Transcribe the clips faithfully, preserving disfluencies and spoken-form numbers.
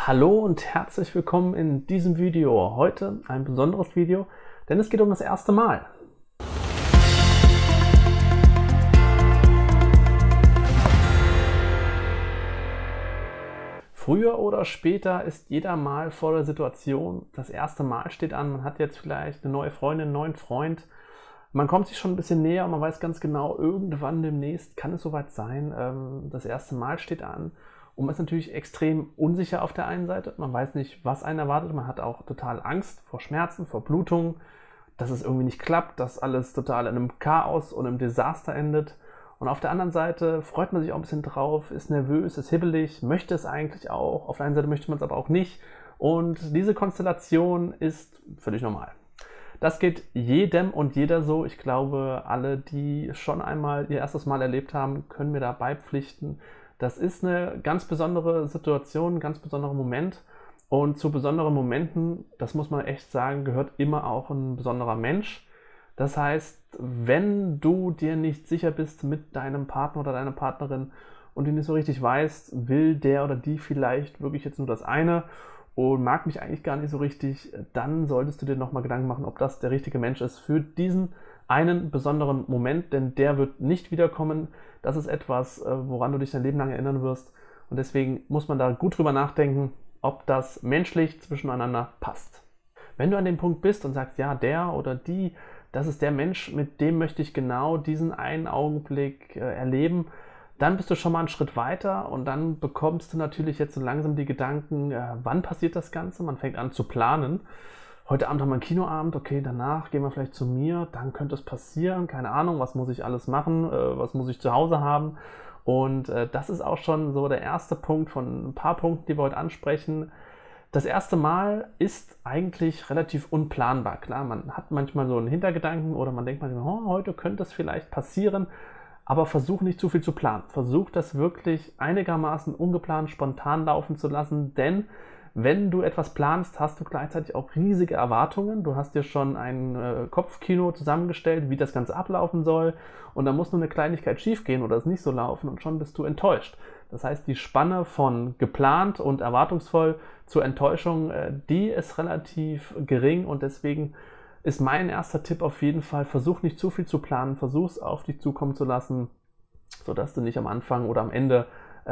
Hallo und herzlich willkommen in diesem Video. Heute ein besonderes Video, denn es geht um das erste Mal. Früher oder später ist jeder mal vor der Situation, das erste Mal steht an, man hat jetzt vielleicht eine neue Freundin, einen neuen Freund, man kommt sich schon ein bisschen näher und man weiß ganz genau, irgendwann demnächst kann es soweit sein, das erste Mal steht an. Und man ist natürlich extrem unsicher auf der einen Seite. Man weiß nicht, was einen erwartet. Man hat auch total Angst vor Schmerzen, vor Blutungen, dass es irgendwie nicht klappt, dass alles total in einem Chaos und einem Desaster endet. Und auf der anderen Seite freut man sich auch ein bisschen drauf, ist nervös, ist hibbelig, möchte es eigentlich auch. Auf der einen Seite möchte man es aber auch nicht. Und diese Konstellation ist völlig normal. Das geht jedem und jeder so. Ich glaube, alle, die schon einmal ihr erstes Mal erlebt haben, können mir da beipflichten. Das ist eine ganz besondere Situation, ein ganz besonderer Moment. Und zu besonderen Momenten, das muss man echt sagen, gehört immer auch ein besonderer Mensch. Das heißt, wenn du dir nicht sicher bist mit deinem Partner oder deiner Partnerin und du nicht so richtig weißt, will der oder die vielleicht wirklich jetzt nur das eine und mag mich eigentlich gar nicht so richtig, dann solltest du dir nochmal Gedanken machen, ob das der richtige Mensch ist für diesen einen besonderen Moment, denn der wird nicht wiederkommen. Das ist etwas, woran du dich dein Leben lang erinnern wirst. Und deswegen muss man da gut drüber nachdenken, ob das menschlich zwischeneinander passt. Wenn du an dem Punkt bist und sagst, ja, der oder die, das ist der Mensch, mit dem möchte ich genau diesen einen Augenblick äh, erleben, dann bist du schon mal einen Schritt weiter und dann bekommst du natürlich jetzt so langsam die Gedanken, äh, wann passiert das Ganze? Man fängt an zu planen. Heute Abend haben wir einen Kinoabend, okay, danach gehen wir vielleicht zu mir, dann könnte es passieren, keine Ahnung, was muss ich alles machen, äh, was muss ich zu Hause haben. Und äh, das ist auch schon so der erste Punkt von ein paar Punkten, die wir heute ansprechen. Das erste Mal ist eigentlich relativ unplanbar. Klar, man hat manchmal so einen Hintergedanken oder man denkt manchmal, oh, heute könnte es vielleicht passieren, aber versuch nicht zu viel zu planen. Versuch das wirklich einigermaßen ungeplant, spontan laufen zu lassen, denn wenn du etwas planst, hast du gleichzeitig auch riesige Erwartungen. Du hast dir schon ein äh, Kopfkino zusammengestellt, wie das Ganze ablaufen soll. Und da muss nur eine Kleinigkeit schief gehen oder es nicht so laufen und schon bist du enttäuscht. Das heißt, die Spanne von geplant und erwartungsvoll zur Enttäuschung, äh, die ist relativ gering. Und deswegen ist mein erster Tipp auf jeden Fall, versuch nicht zu viel zu planen, versuch es auf dich zukommen zu lassen, sodass du nicht am Anfang oder am Ende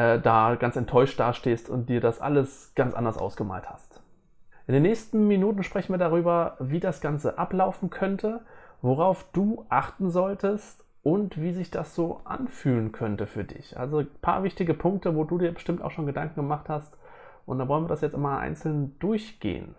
da ganz enttäuscht dastehst und dir das alles ganz anders ausgemalt hast. In den nächsten Minuten sprechen wir darüber, wie das Ganze ablaufen könnte, worauf du achten solltest und wie sich das so anfühlen könnte für dich. Also ein paar wichtige Punkte, wo du dir bestimmt auch schon Gedanken gemacht hast, und da wollen wir das jetzt immer einzeln durchgehen.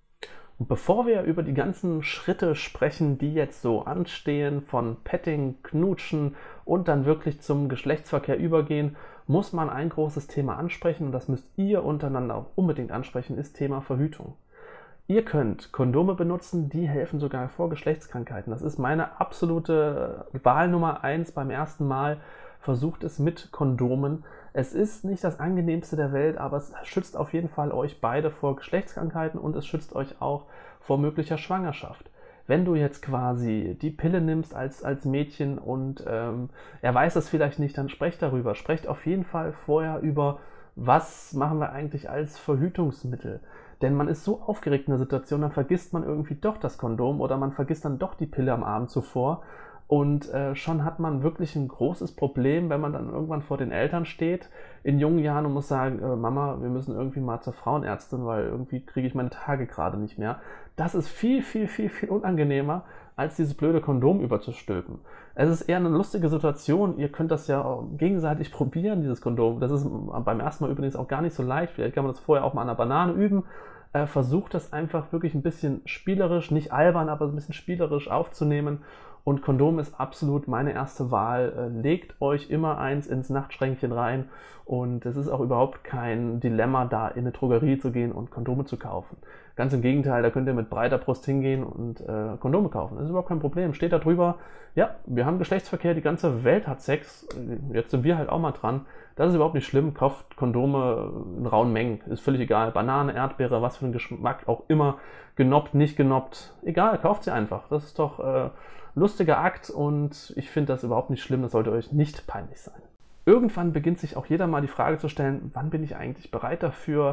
Und bevor wir über die ganzen Schritte sprechen, die jetzt so anstehen, von Petting, Knutschen und dann wirklich zum Geschlechtsverkehr übergehen, muss man ein großes Thema ansprechen, und das müsst ihr untereinander auch unbedingt ansprechen, ist Thema Verhütung. Ihr könnt Kondome benutzen, die helfen sogar vor Geschlechtskrankheiten. Das ist meine absolute Wahl Nummer eins beim ersten Mal. Versucht es mit Kondomen. Es ist nicht das angenehmste der Welt, aber es schützt auf jeden Fall euch beide vor Geschlechtskrankheiten und es schützt euch auch vor möglicher Schwangerschaft. Wenn du jetzt quasi die Pille nimmst als, als Mädchen und ähm, er weiß das vielleicht nicht, dann sprecht darüber. Sprecht auf jeden Fall vorher über, was machen wir eigentlich als Verhütungsmittel. Denn man ist so aufgeregt in der Situation, dann vergisst man irgendwie doch das Kondom oder man vergisst dann doch die Pille am Abend zuvor. Und äh, schon hat man wirklich ein großes Problem, wenn man dann irgendwann vor den Eltern steht, in jungen Jahren, und muss sagen, äh, Mama, wir müssen irgendwie mal zur Frauenärztin, weil irgendwie kriege ich meine Tage gerade nicht mehr. Das ist viel, viel, viel, viel unangenehmer, als dieses blöde Kondom überzustülpen. Es ist eher eine lustige Situation. Ihr könnt das ja auch gegenseitig probieren, dieses Kondom. Das ist beim ersten Mal übrigens auch gar nicht so leicht. Vielleicht kann man das vorher auch mal an der Banane üben. Äh, versucht das einfach wirklich ein bisschen spielerisch, nicht albern, aber ein bisschen spielerisch aufzunehmen. Und Kondom ist absolut meine erste Wahl. Legt euch immer eins ins Nachtschränkchen rein und es ist auch überhaupt kein Dilemma, da in eine Drogerie zu gehen und Kondome zu kaufen. Ganz im Gegenteil, da könnt ihr mit breiter Brust hingehen und äh, Kondome kaufen. Das ist überhaupt kein Problem. Steht da drüber, ja, wir haben Geschlechtsverkehr, die ganze Welt hat Sex, jetzt sind wir halt auch mal dran. Das ist überhaupt nicht schlimm, kauft Kondome in rauen Mengen, ist völlig egal. Banane, Erdbeere, was für ein Geschmack auch immer, genoppt, nicht genoppt, egal, kauft sie einfach. Das ist doch äh, lustiger Akt und ich finde das überhaupt nicht schlimm, das sollte euch nicht peinlich sein. Irgendwann beginnt sich auch jeder mal die Frage zu stellen, wann bin ich eigentlich bereit dafür?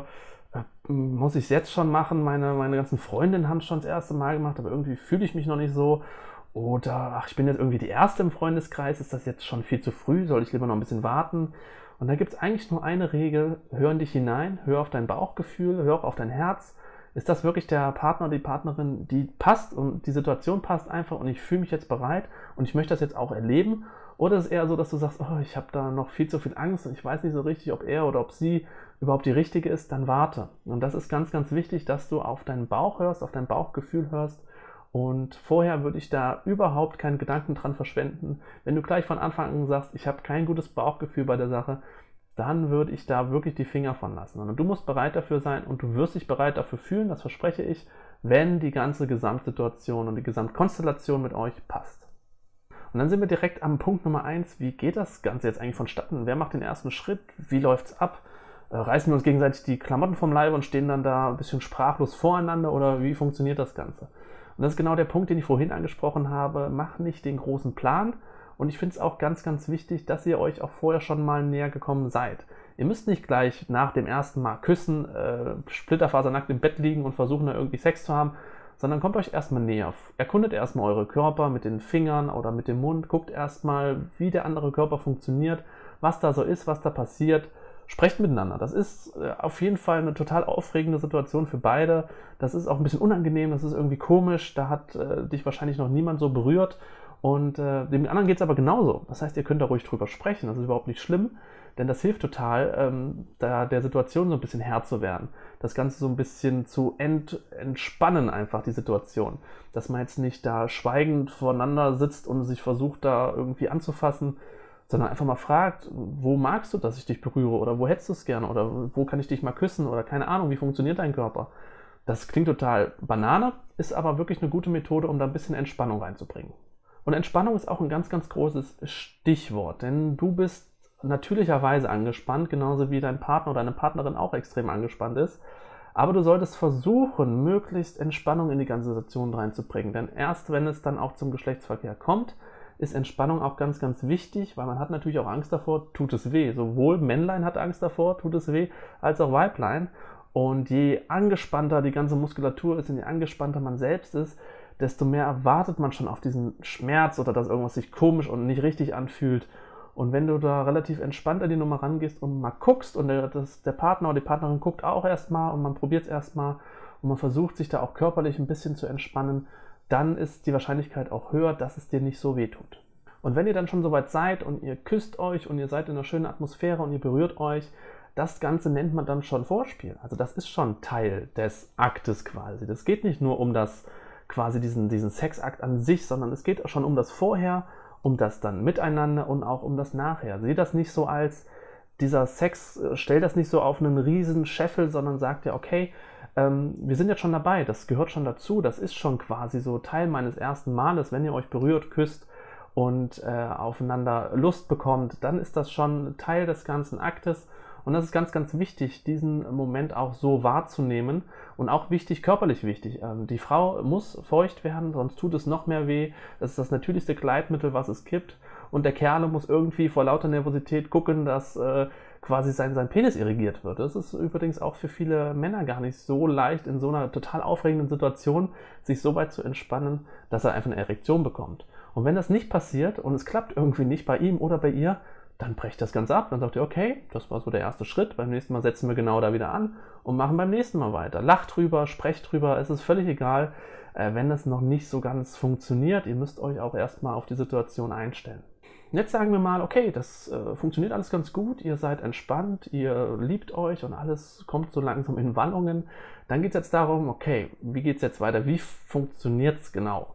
Äh, muss ich es jetzt schon machen? Meine, meine ganzen Freundinnen haben es schon das erste Mal gemacht, aber irgendwie fühle ich mich noch nicht so. Oder, ach, ich bin jetzt irgendwie die Erste im Freundeskreis, ist das jetzt schon viel zu früh? Soll ich lieber noch ein bisschen warten? Und da gibt es eigentlich nur eine Regel: Hör in dich hinein, hör auf dein Bauchgefühl, hör auch auf dein Herz. Ist das wirklich der Partner oder die Partnerin, die passt und die Situation passt einfach und ich fühle mich jetzt bereit und ich möchte das jetzt auch erleben? Oder ist es eher so, dass du sagst, oh, ich habe da noch viel zu viel Angst und ich weiß nicht so richtig, ob er oder ob sie überhaupt die richtige ist? Dann warte. Und das ist ganz, ganz wichtig, dass du auf deinen Bauch hörst, auf dein Bauchgefühl hörst. Und vorher würde ich da überhaupt keinen Gedanken dran verschwenden. Wenn du gleich von Anfang an sagst, ich habe kein gutes Bauchgefühl bei der Sache, dann würde ich da wirklich die Finger von lassen. Und du musst bereit dafür sein und du wirst dich bereit dafür fühlen, das verspreche ich, wenn die ganze Gesamtsituation und die Gesamtkonstellation mit euch passt. Und dann sind wir direkt am Punkt Nummer eins. Wie geht das Ganze jetzt eigentlich vonstatten? Wer macht den ersten Schritt? Wie läuft es ab? Reißen wir uns gegenseitig die Klamotten vom Leibe und stehen dann da ein bisschen sprachlos voreinander oder wie funktioniert das Ganze? Und das ist genau der Punkt, den ich vorhin angesprochen habe. Mach nicht den großen Plan. Und ich finde es auch ganz, ganz wichtig, dass ihr euch auch vorher schon mal näher gekommen seid. Ihr müsst nicht gleich nach dem ersten Mal küssen, äh, splitterfasernackt im Bett liegen und versuchen, da irgendwie Sex zu haben, sondern kommt euch erstmal näher. Erkundet erstmal eure Körper mit den Fingern oder mit dem Mund. Guckt erstmal, wie der andere Körper funktioniert, was da so ist, was da passiert. Sprecht miteinander. Das ist äh, auf jeden Fall eine total aufregende Situation für beide. Das ist auch ein bisschen unangenehm, das ist irgendwie komisch. Da hat äh, dich wahrscheinlich noch niemand so berührt. Und äh, dem anderen geht es aber genauso. Das heißt, ihr könnt da ruhig drüber sprechen. Das ist überhaupt nicht schlimm, denn das hilft total, ähm, da der Situation so ein bisschen Herr zu werden. Das Ganze so ein bisschen zu ent, entspannen, einfach die Situation. Dass man jetzt nicht da schweigend voneinander sitzt und sich versucht, da irgendwie anzufassen, sondern einfach mal fragt, wo magst du, dass ich dich berühre? Oder wo hättest du es gerne? Oder wo kann ich dich mal küssen? Oder keine Ahnung, wie funktioniert dein Körper? Das klingt total Banane, ist aber wirklich eine gute Methode, um da ein bisschen Entspannung reinzubringen. Und Entspannung ist auch ein ganz, ganz großes Stichwort, denn du bist natürlicherweise angespannt, genauso wie dein Partner oder deine Partnerin auch extrem angespannt ist. Aber du solltest versuchen, möglichst Entspannung in die ganze Situation reinzubringen, denn erst wenn es dann auch zum Geschlechtsverkehr kommt, ist Entspannung auch ganz, ganz wichtig, weil man hat natürlich auch Angst davor, tut es weh. Sowohl Männlein hat Angst davor, tut es weh, als auch Weiblein. Und je angespannter die ganze Muskulatur ist und je angespannter man selbst ist, desto mehr erwartet man schon auf diesen Schmerz oder dass irgendwas sich komisch und nicht richtig anfühlt. Und wenn du da relativ entspannt an die Nummer rangehst und mal guckst und der, das, der Partner oder die Partnerin guckt auch erstmal und man probiert es erstmal und man versucht sich da auch körperlich ein bisschen zu entspannen, dann ist die Wahrscheinlichkeit auch höher, dass es dir nicht so weh tut. Und wenn ihr dann schon soweit seid und ihr küsst euch und ihr seid in einer schönen Atmosphäre und ihr berührt euch, das Ganze nennt man dann schon Vorspiel. Also das ist schon Teil des Aktes quasi. Das geht nicht nur um das quasi diesen, diesen Sexakt an sich, sondern es geht auch schon um das Vorher, um das dann Miteinander und auch um das Nachher. Seht das nicht so als dieser Sex, stellt das nicht so auf einen riesen Scheffel, sondern sagt ja, okay, ähm, wir sind jetzt schon dabei, das gehört schon dazu, das ist schon quasi so Teil meines ersten Males, wenn ihr euch berührt, küsst und äh, aufeinander Lust bekommt, dann ist das schon Teil des ganzen Aktes. Und das ist ganz, ganz wichtig, diesen Moment auch so wahrzunehmen und auch wichtig, körperlich wichtig. Die Frau muss feucht werden, sonst tut es noch mehr weh. Das ist das natürlichste Gleitmittel, was es gibt. Und der Kerl muss irgendwie vor lauter Nervosität gucken, dass äh, quasi sein, sein Penis irrigiert wird. Das ist übrigens auch für viele Männer gar nicht so leicht, in so einer total aufregenden Situation sich so weit zu entspannen, dass er einfach eine Erektion bekommt. Und wenn das nicht passiert und es klappt irgendwie nicht bei ihm oder bei ihr, dann brecht das Ganze ab. Dann sagt ihr, okay, das war so der erste Schritt. Beim nächsten Mal setzen wir genau da wieder an und machen beim nächsten Mal weiter. Lacht drüber, sprecht drüber. Es ist völlig egal, äh, wenn es noch nicht so ganz funktioniert. Ihr müsst euch auch erstmal auf die Situation einstellen. Jetzt sagen wir mal, okay, das äh, funktioniert alles ganz gut. Ihr seid entspannt, ihr liebt euch und alles kommt so langsam in Wallungen. Dann geht es jetzt darum, okay, wie geht es jetzt weiter? Wie funktioniert es genau?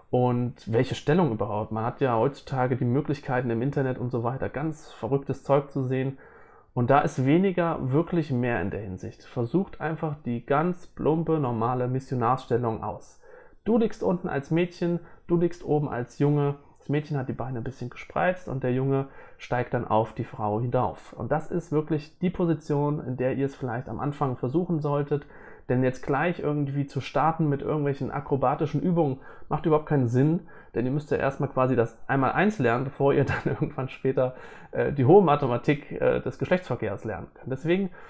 Und welche Stellung überhaupt? Man hat ja heutzutage die Möglichkeiten im Internet und so weiter, ganz verrücktes Zeug zu sehen. Und da ist weniger wirklich mehr in der Hinsicht. Versucht einfach die ganz plumpe, normale Missionarsstellung aus. Du liegst unten als Mädchen, du liegst oben als Junge. Das Mädchen hat die Beine ein bisschen gespreizt und der Junge steigt dann auf die Frau hinauf. Und das ist wirklich die Position, in der ihr es vielleicht am Anfang versuchen solltet. Denn jetzt gleich irgendwie zu starten mit irgendwelchen akrobatischen Übungen macht überhaupt keinen Sinn, denn ihr müsst ja erstmal quasi das einmal eins lernen, bevor ihr dann irgendwann später äh, die hohe Mathematik äh, des Geschlechtsverkehrs lernen könnt. Deswegen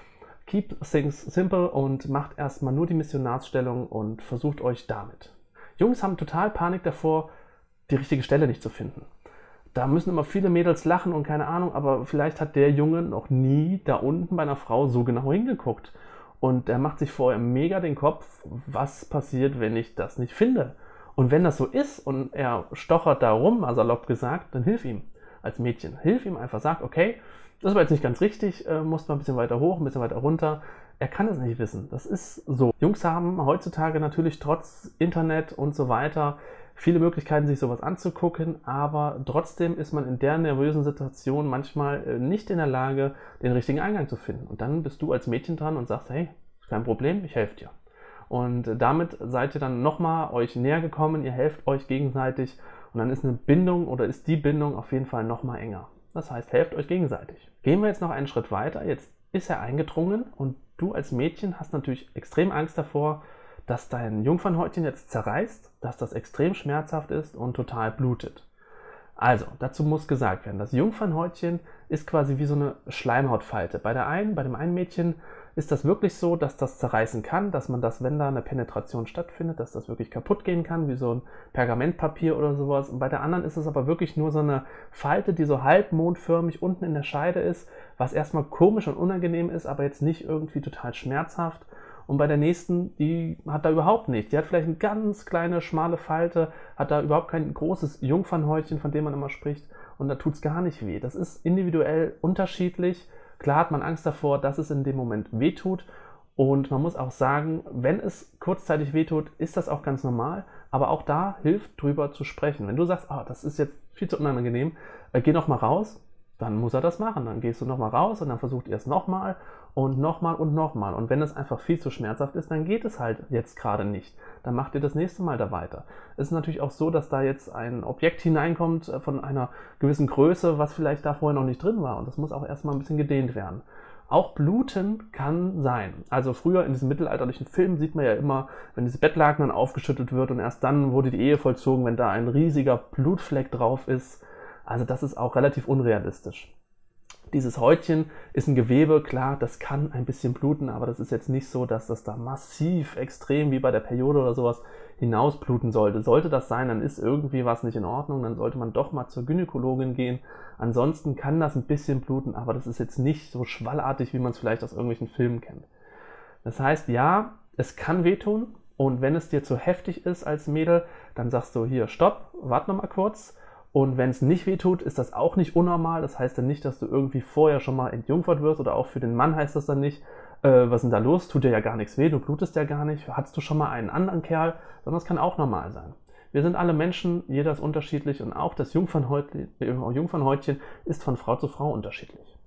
Keep things simple und macht erstmal nur die Missionarsstellung und versucht euch damit. Jungs haben total Panik davor, die richtige Stelle nicht zu finden. Da müssen immer viele Mädels lachen und keine Ahnung, aber vielleicht hat der Junge noch nie da unten bei einer Frau so genau hingeguckt. Und der macht sich vorher mega den Kopf, was passiert, wenn ich das nicht finde. Und wenn das so ist und er stochert da rum, also salopp gesagt, dann hilf ihm als Mädchen. Hilf ihm einfach, sag, okay, das war jetzt nicht ganz richtig, äh, musst mal ein bisschen weiter hoch, ein bisschen weiter runter. Er kann es nicht wissen, das ist so. Jungs haben heutzutage natürlich trotz Internet und so weiter viele Möglichkeiten, sich sowas anzugucken, aber trotzdem ist man in der nervösen Situation manchmal nicht in der Lage, den richtigen Eingang zu finden. Und dann bist du als Mädchen dran und sagst, hey, kein Problem, ich helfe dir. Und damit seid ihr dann nochmal euch näher gekommen, ihr helft euch gegenseitig und dann ist eine Bindung oder ist die Bindung auf jeden Fall nochmal enger. Das heißt, helft euch gegenseitig. Gehen wir jetzt noch einen Schritt weiter. Jetzt ist er eingedrungen und du als Mädchen hast natürlich extrem Angst davor, dass dein Jungfernhäutchen jetzt zerreißt, dass das extrem schmerzhaft ist und total blutet. Also, dazu muss gesagt werden, das Jungfernhäutchen ist quasi wie so eine Schleimhautfalte. Bei der einen, bei dem einen Mädchen ist das wirklich so, dass das zerreißen kann, dass man das, wenn da eine Penetration stattfindet, dass das wirklich kaputt gehen kann, wie so ein Pergamentpapier oder sowas. Und bei der anderen ist es aber wirklich nur so eine Falte, die so halbmondförmig unten in der Scheide ist, was erstmal komisch und unangenehm ist, aber jetzt nicht irgendwie total schmerzhaft. Und bei der nächsten, die hat da überhaupt nicht. Die hat vielleicht eine ganz kleine, schmale Falte, hat da überhaupt kein großes Jungfernhäutchen, von dem man immer spricht. Und da tut es gar nicht weh. Das ist individuell unterschiedlich. Klar hat man Angst davor, dass es in dem Moment wehtut. Und man muss auch sagen, wenn es kurzzeitig wehtut, ist das auch ganz normal. Aber auch da hilft, drüber zu sprechen. Wenn du sagst, oh, das ist jetzt viel zu unangenehm, äh, geh noch mal raus, dann muss er das machen. Dann gehst du noch mal raus und dann versucht ihr es nochmal und nochmal und nochmal. Und wenn es einfach viel zu schmerzhaft ist, dann geht es halt jetzt gerade nicht. Dann macht ihr das nächste Mal da weiter. Es ist natürlich auch so, dass da jetzt ein Objekt hineinkommt von einer gewissen Größe, was vielleicht da vorher noch nicht drin war. Und das muss auch erstmal ein bisschen gedehnt werden. Auch Bluten kann sein. Also früher in diesen mittelalterlichen Filmen sieht man ja immer, wenn dieses Bettlaken dann aufgeschüttet wird und erst dann wurde die Ehe vollzogen, wenn da ein riesiger Blutfleck drauf ist. Also das ist auch relativ unrealistisch. Dieses Häutchen ist ein Gewebe, klar, das kann ein bisschen bluten, aber das ist jetzt nicht so, dass das da massiv, extrem wie bei der Periode oder sowas hinausbluten sollte. Sollte das sein, dann ist irgendwie was nicht in Ordnung, dann sollte man doch mal zur Gynäkologin gehen. Ansonsten kann das ein bisschen bluten, aber das ist jetzt nicht so schwallartig, wie man es vielleicht aus irgendwelchen Filmen kennt. Das heißt, ja, es kann wehtun und wenn es dir zu heftig ist als Mädel, dann sagst du hier, stopp, warte noch mal kurz. Und wenn es nicht wehtut, ist das auch nicht unnormal. Das heißt dann nicht, dass du irgendwie vorher schon mal entjungfert wirst oder auch für den Mann heißt das dann nicht, äh, was ist denn da los? Tut dir ja gar nichts weh, du blutest ja gar nicht. Hattest du schon mal einen anderen Kerl? Sondern das kann auch normal sein. Wir sind alle Menschen, jeder ist unterschiedlich und auch das Jungfernhäutchen, Jungfernhäutchen ist von Frau zu Frau unterschiedlich.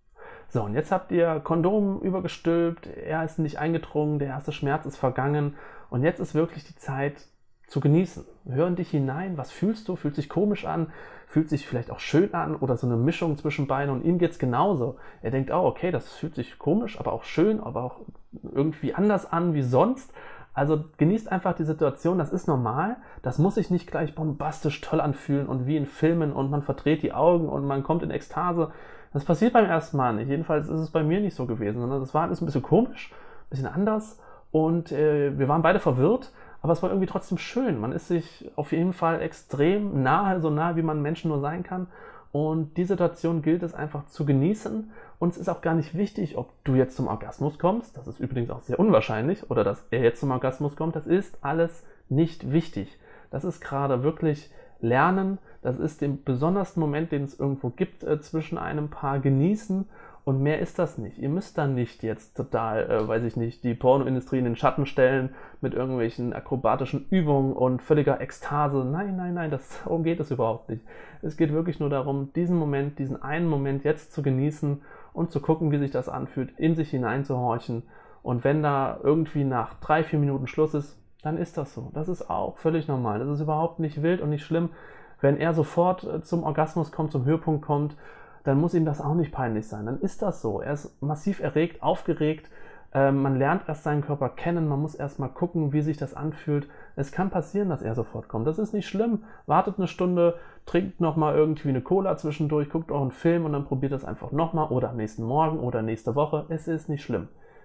So, und jetzt habt ihr Kondom übergestülpt, er ist nicht eingedrungen, der erste Schmerz ist vergangen und jetzt ist wirklich die Zeit, zu genießen. Hör in dich hinein, was fühlst du? Fühlt sich komisch an? Fühlt sich vielleicht auch schön an? Oder so eine Mischung zwischen beiden und ihm geht es genauso. Er denkt, oh okay, das fühlt sich komisch, aber auch schön, aber auch irgendwie anders an wie sonst. Also genießt einfach die Situation, das ist normal. Das muss sich nicht gleich bombastisch toll anfühlen und wie in Filmen und man verdreht die Augen und man kommt in Ekstase. Das passiert beim ersten Mal nicht. Jedenfalls ist es bei mir nicht so gewesen, sondern das war alles ein bisschen komisch, ein bisschen anders und äh, wir waren beide verwirrt. Aber es war irgendwie trotzdem schön. Man ist sich auf jeden Fall extrem nahe, so nah, wie man Menschen nur sein kann. Und die Situation gilt es einfach zu genießen. Und es ist auch gar nicht wichtig, ob du jetzt zum Orgasmus kommst. Das ist übrigens auch sehr unwahrscheinlich. Oder dass er jetzt zum Orgasmus kommt. Das ist alles nicht wichtig. Das ist gerade wirklich Lernen. Das ist den besondersten Moment, den es irgendwo gibt äh, zwischen einem Paar genießen. Und mehr ist das nicht. Ihr müsst dann nicht jetzt total, äh, weiß ich nicht, die Pornoindustrie in den Schatten stellen mit irgendwelchen akrobatischen Übungen und völliger Ekstase. Nein, nein, nein, das, darum geht es überhaupt nicht. Es geht wirklich nur darum, diesen Moment, diesen einen Moment jetzt zu genießen und zu gucken, wie sich das anfühlt, in sich hineinzuhorchen. Und wenn da irgendwie nach drei, vier Minuten Schluss ist, dann ist das so. Das ist auch völlig normal. Das ist überhaupt nicht wild und nicht schlimm. Wenn er sofort zum Orgasmus kommt, zum Höhepunkt kommt, dann muss ihm das auch nicht peinlich sein. Dann ist das so. Er ist massiv erregt, aufgeregt. Äh, man lernt erst seinen Körper kennen. Man muss erst mal gucken, wie sich das anfühlt. Es kann passieren, dass er sofort kommt. Das ist nicht schlimm. Wartet eine Stunde, trinkt nochmal irgendwie eine Cola zwischendurch, guckt auch einen Film und dann probiert das einfach nochmal oder am nächsten Morgen oder nächste Woche. Es ist nicht schlimm.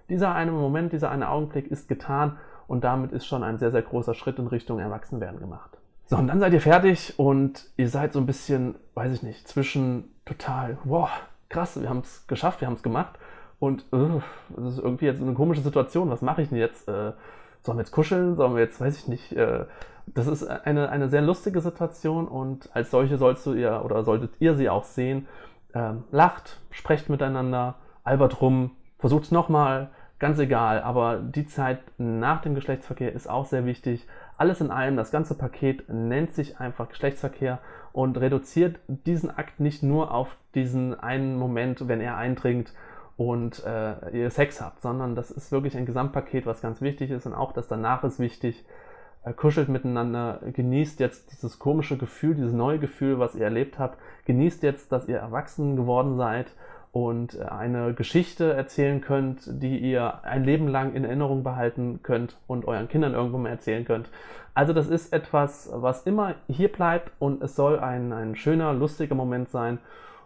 Dieser eine Moment, dieser eine Augenblick ist getan und damit ist schon ein sehr, sehr großer Schritt in Richtung Erwachsenwerden gemacht. So, und dann seid ihr fertig und ihr seid so ein bisschen, weiß ich nicht, zwischen total, wow, krass, wir haben es geschafft, wir haben es gemacht und uh, das ist irgendwie jetzt eine komische Situation, was mache ich denn jetzt? Äh, sollen wir jetzt kuscheln? Sollen wir jetzt, weiß ich nicht, äh, das ist eine, eine sehr lustige Situation und als solche sollst du ihr oder solltet ihr sie auch sehen. Ähm, lacht, sprecht miteinander, albert rum, versucht es nochmal, ganz egal, aber die Zeit nach dem Geschlechtsverkehr ist auch sehr wichtig. Alles in allem, das ganze Paket nennt sich einfach Geschlechtsverkehr und reduziert diesen Akt nicht nur auf diesen einen Moment, wenn er eindringt und äh, ihr Sex habt, sondern das ist wirklich ein Gesamtpaket, was ganz wichtig ist und auch das danach ist wichtig. Äh, kuschelt miteinander, genießt jetzt dieses komische Gefühl, dieses neue Gefühl, was ihr erlebt habt, genießt jetzt, dass ihr erwachsen geworden seid und eine Geschichte erzählen könnt, die ihr ein Leben lang in Erinnerung behalten könnt und euren Kindern irgendwann mal erzählen könnt. Also das ist etwas, was immer hier bleibt und es soll ein, ein schöner, lustiger Moment sein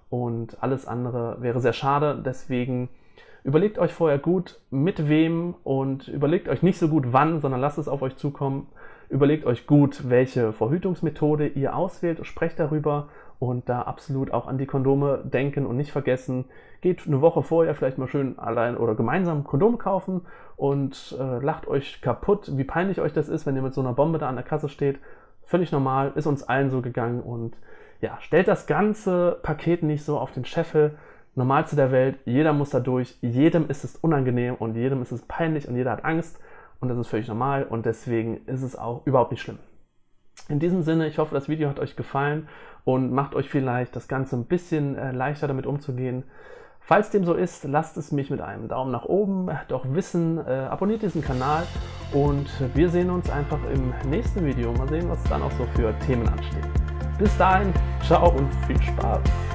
und alles andere wäre sehr schade. Deswegen überlegt euch vorher gut, mit wem und überlegt euch nicht so gut wann, sondern lasst es auf euch zukommen. Überlegt euch gut, welche Verhütungsmethode ihr auswählt, sprecht darüber und da absolut auch an die Kondome denken und nicht vergessen. Geht eine Woche vorher vielleicht mal schön allein oder gemeinsam Kondome kaufen und äh, lacht euch kaputt, wie peinlich euch das ist, wenn ihr mit so einer Bombe da an der Kasse steht. Völlig normal, ist uns allen so gegangen und ja, stellt das ganze Paket nicht so auf den Scheffel. Normalste der Welt, jeder muss da durch, jedem ist es unangenehm und jedem ist es peinlich und jeder hat Angst. Und das ist völlig normal und deswegen ist es auch überhaupt nicht schlimm. In diesem Sinne, ich hoffe, das Video hat euch gefallen und macht euch vielleicht das Ganze ein bisschen äh, leichter damit umzugehen. Falls dem so ist, lasst es mich mit einem Daumen nach oben doch wissen, äh, abonniert diesen Kanal und wir sehen uns einfach im nächsten Video. Mal sehen, was dann auch so für Themen anstehen. Bis dahin, ciao und viel Spaß!